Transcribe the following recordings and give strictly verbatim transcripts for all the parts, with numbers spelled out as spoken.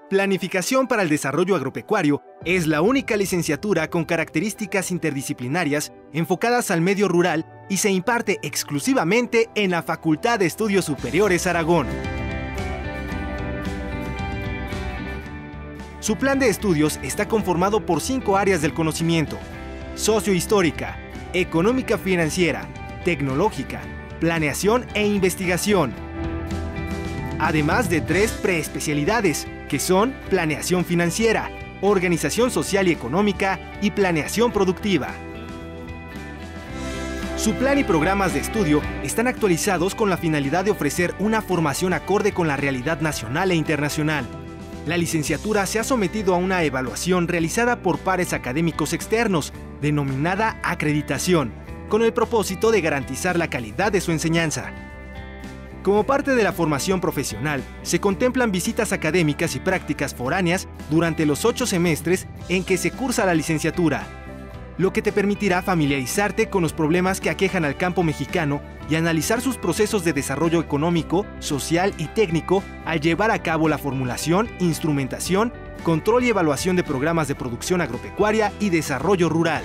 Planificación para el Desarrollo Agropecuario es la única licenciatura con características interdisciplinarias enfocadas al medio rural y se imparte exclusivamente en la Facultad de Estudios Superiores Aragón. Su plan de estudios está conformado por cinco áreas del conocimiento: sociohistórica, económica financiera, tecnológica, planeación e investigación. Además de tres preespecialidades, que son planeación financiera, organización social y económica y planeación productiva. Su plan y programas de estudio están actualizados con la finalidad de ofrecer una formación acorde con la realidad nacional e internacional. La licenciatura se ha sometido a una evaluación realizada por pares académicos externos, denominada acreditación, con el propósito de garantizar la calidad de su enseñanza. Como parte de la formación profesional, se contemplan visitas académicas y prácticas foráneas durante los ocho semestres en que se cursa la licenciatura, lo que te permitirá familiarizarte con los problemas que aquejan al campo mexicano y analizar sus procesos de desarrollo económico, social y técnico al llevar a cabo la formulación, instrumentación, control y evaluación de programas de producción agropecuaria y desarrollo rural.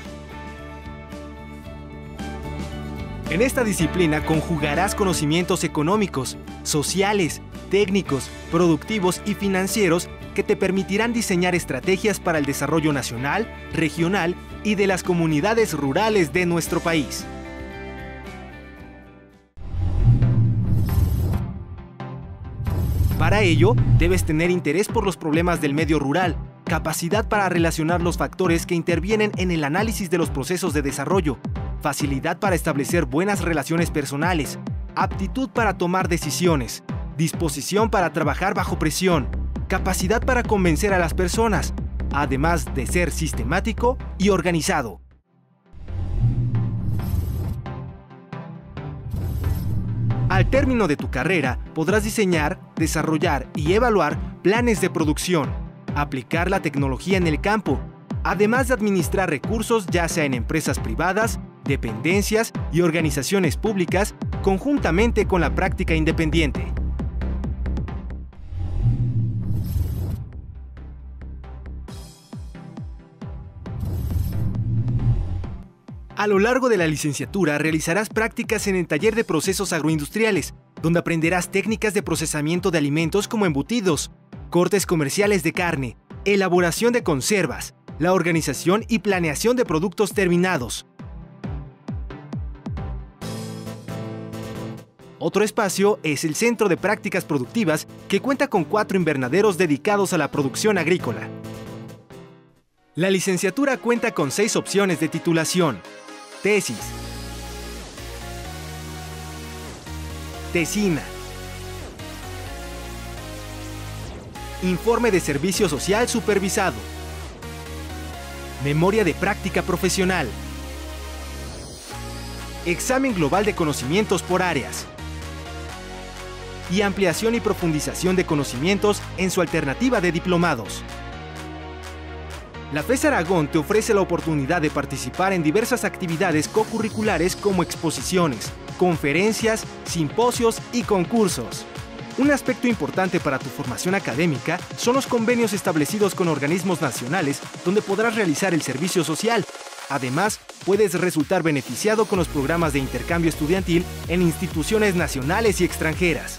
En esta disciplina conjugarás conocimientos económicos, sociales, técnicos, productivos y financieros que te permitirán diseñar estrategias para el desarrollo nacional, regional y de las comunidades rurales de nuestro país. Para ello, debes tener interés por los problemas del medio rural, capacidad para relacionar los factores que intervienen en el análisis de los procesos de desarrollo, facilidad para establecer buenas relaciones personales, aptitud para tomar decisiones, disposición para trabajar bajo presión, capacidad para convencer a las personas, además de ser sistemático y organizado. Al término de tu carrera, podrás diseñar, desarrollar y evaluar planes de producción, aplicar la tecnología en el campo, además de administrar recursos ya sea en empresas privadas, dependencias y organizaciones públicas, conjuntamente con la práctica independiente. A lo largo de la licenciatura realizarás prácticas en el taller de procesos agroindustriales, donde aprenderás técnicas de procesamiento de alimentos como embutidos, cortes comerciales de carne, elaboración de conservas, la organización y planeación de productos terminados. Otro espacio es el Centro de Prácticas Productivas, que cuenta con cuatro invernaderos dedicados a la producción agrícola. La licenciatura cuenta con seis opciones de titulación: tesis, tesina, informe de servicio social supervisado, memoria de práctica profesional, examen global de conocimientos por áreas y ampliación y profundización de conocimientos en su alternativa de diplomados. La FES Aragón te ofrece la oportunidad de participar en diversas actividades cocurriculares como exposiciones, conferencias, simposios y concursos. Un aspecto importante para tu formación académica son los convenios establecidos con organismos nacionales donde podrás realizar el servicio social. Además, puedes resultar beneficiado con los programas de intercambio estudiantil en instituciones nacionales y extranjeras.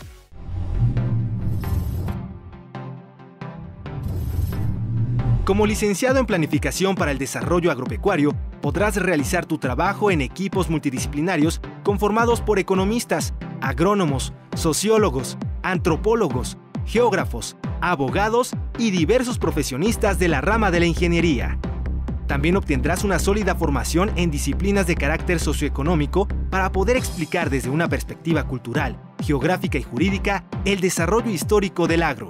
Como licenciado en Planificación para el Desarrollo Agropecuario, podrás realizar tu trabajo en equipos multidisciplinarios conformados por economistas, agrónomos, sociólogos, antropólogos, geógrafos, abogados y diversos profesionistas de la rama de la ingeniería. También obtendrás una sólida formación en disciplinas de carácter socioeconómico para poder explicar desde una perspectiva cultural, geográfica y jurídica el desarrollo histórico del agro.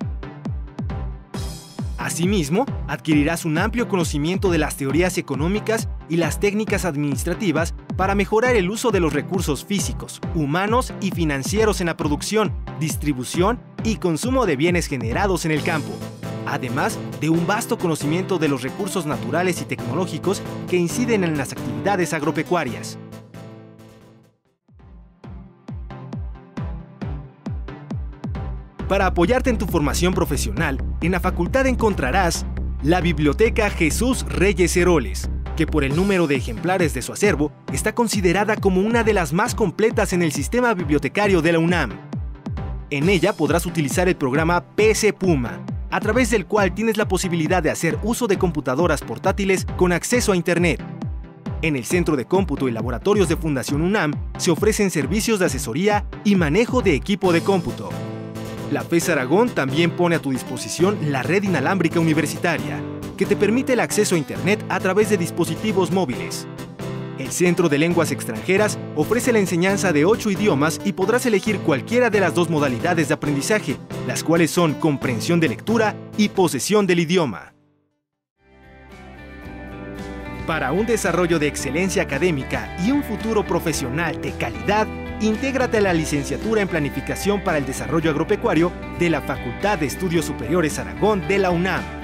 Asimismo, adquirirás un amplio conocimiento de las teorías económicas y las técnicas administrativas para mejorar el uso de los recursos físicos, humanos y financieros en la producción, distribución y consumo de bienes generados en el campo, además de un vasto conocimiento de los recursos naturales y tecnológicos que inciden en las actividades agropecuarias. Para apoyarte en tu formación profesional, en la facultad encontrarás la Biblioteca Jesús Reyes Heroles, que por el número de ejemplares de su acervo está considerada como una de las más completas en el sistema bibliotecario de la UNAM. En ella podrás utilizar el programa P C Puma, a través del cual tienes la posibilidad de hacer uso de computadoras portátiles con acceso a Internet. En el Centro de Cómputo y Laboratorios de Fundación UNAM se ofrecen servicios de asesoría y manejo de equipo de cómputo. La FES Aragón también pone a tu disposición la red inalámbrica universitaria, que te permite el acceso a Internet a través de dispositivos móviles. El Centro de Lenguas Extranjeras ofrece la enseñanza de ocho idiomas y podrás elegir cualquiera de las dos modalidades de aprendizaje, las cuales son comprensión de lectura y posesión del idioma. Para un desarrollo de excelencia académica y un futuro profesional de calidad, intégrate a la licenciatura en Planificación para el Desarrollo Agropecuario de la Facultad de Estudios Superiores Aragón de la UNAM.